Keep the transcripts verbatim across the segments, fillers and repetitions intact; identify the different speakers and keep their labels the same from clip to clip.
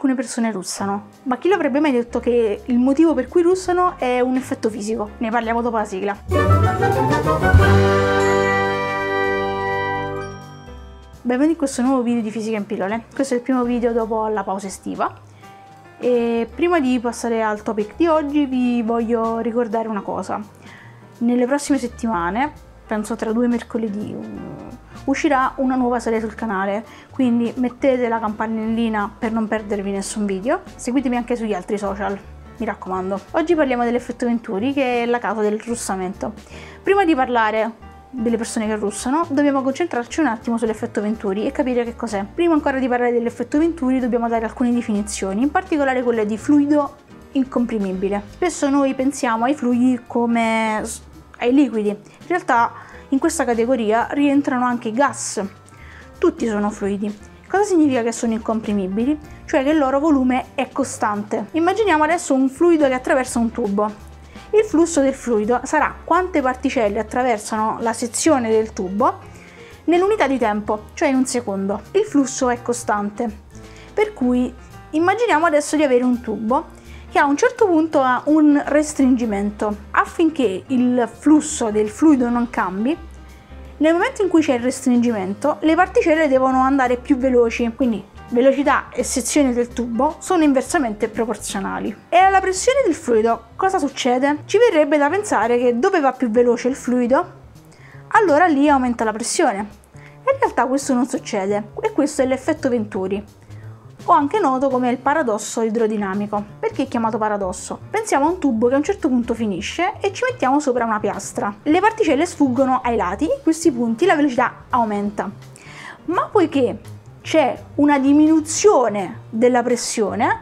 Speaker 1: alcune persone russano, ma chi l'avrebbe mai detto che il motivo per cui russano è un effetto fisico? Ne parliamo dopo la sigla. Benvenuti in questo nuovo video di Fisica in Pillole. Questo è il primo video dopo la pausa estiva e prima di passare al topic di oggi vi voglio ricordare una cosa. Nelle prossime settimane, penso tra due mercoledì, uscirà una nuova serie sul canale, quindi mettete la campanellina per non perdervi nessun video. Seguitemi anche sugli altri social, mi raccomando. Oggi parliamo dell'effetto Venturi, che è la causa del russamento. Prima di parlare delle persone che russano, dobbiamo concentrarci un attimo sull'effetto Venturi e capire che cos'è. Prima ancora di parlare dell'effetto Venturi dobbiamo dare alcune definizioni, in particolare quelle di fluido incomprimibile. Spesso noi pensiamo ai fluidi come ai liquidi, in realtà in questa categoria rientrano anche i gas. Tutti sono fluidi. Cosa significa che sono incomprimibili? Cioè che il loro volume è costante. Immaginiamo adesso un fluido che attraversa un tubo. Il flusso del fluido sarà quante particelle attraversano la sezione del tubo nell'unità di tempo, cioè in un secondo. Il flusso è costante, per cui immaginiamo adesso di avere un tubo che a un certo punto ha un restringimento. Affinché il flusso del fluido non cambi, nel momento in cui c'è il restringimento, le particelle devono andare più veloci, quindi velocità e sezione del tubo sono inversamente proporzionali. E alla pressione del fluido cosa succede? Ci verrebbe da pensare che dove va più veloce il fluido, allora lì aumenta la pressione. In realtà questo non succede e questo è l'effetto Venturi, o anche noto come il paradosso idrodinamico. Perché è chiamato paradosso? Pensiamo a un tubo che a un certo punto finisce e ci mettiamo sopra una piastra. Le particelle sfuggono ai lati, in questi punti la velocità aumenta. Ma poiché c'è una diminuzione della pressione,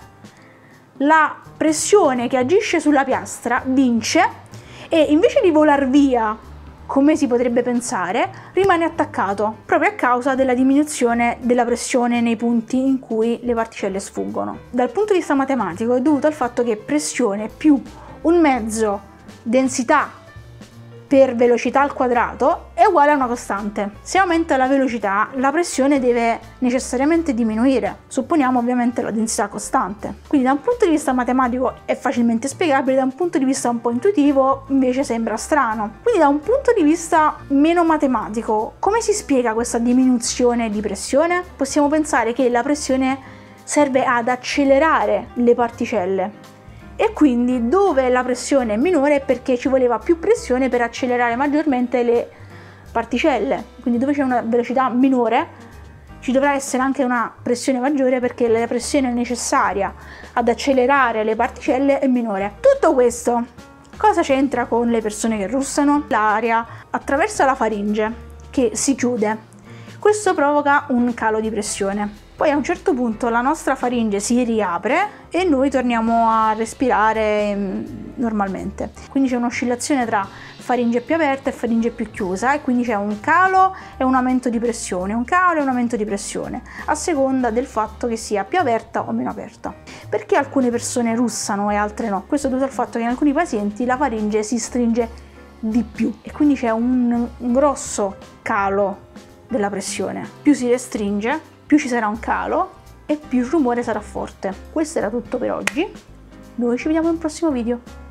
Speaker 1: la pressione che agisce sulla piastra vince e invece di volar via, come si potrebbe pensare, rimane attaccato proprio a causa della diminuzione della pressione nei punti in cui le particelle sfuggono. Dal punto di vista matematico è dovuto al fatto che pressione più un mezzo densità per velocità al quadrato è uguale a una costante. Se aumenta la velocità, la pressione deve necessariamente diminuire. Supponiamo ovviamente la densità costante. Quindi da un punto di vista matematico è facilmente spiegabile, da un punto di vista un po' intuitivo invece sembra strano. Quindi da un punto di vista meno matematico, come si spiega questa diminuzione di pressione? Possiamo pensare che la pressione serve ad accelerare le particelle. E quindi dove la pressione è minore è perché ci voleva più pressione per accelerare maggiormente le particelle. Quindi dove c'è una velocità minore ci dovrà essere anche una pressione maggiore, perché la pressione necessaria ad accelerare le particelle è minore. Tutto questo cosa c'entra con le persone che russano? L'aria attraversa la faringe che si chiude. Questo provoca un calo di pressione. Poi a un certo punto la nostra faringe si riapre e noi torniamo a respirare normalmente. Quindi c'è un'oscillazione tra faringe più aperta e faringe più chiusa, e quindi c'è un calo e un aumento di pressione, un calo e un aumento di pressione, a seconda del fatto che sia più aperta o meno aperta. Perché alcune persone russano e altre no? Questo è dovuto al fatto che in alcuni pazienti la faringe si stringe di più e quindi c'è un, un grosso calo della pressione. Più si restringe, più ci sarà un calo e più il rumore sarà forte. Questo era tutto per oggi. Noi ci vediamo in un prossimo video.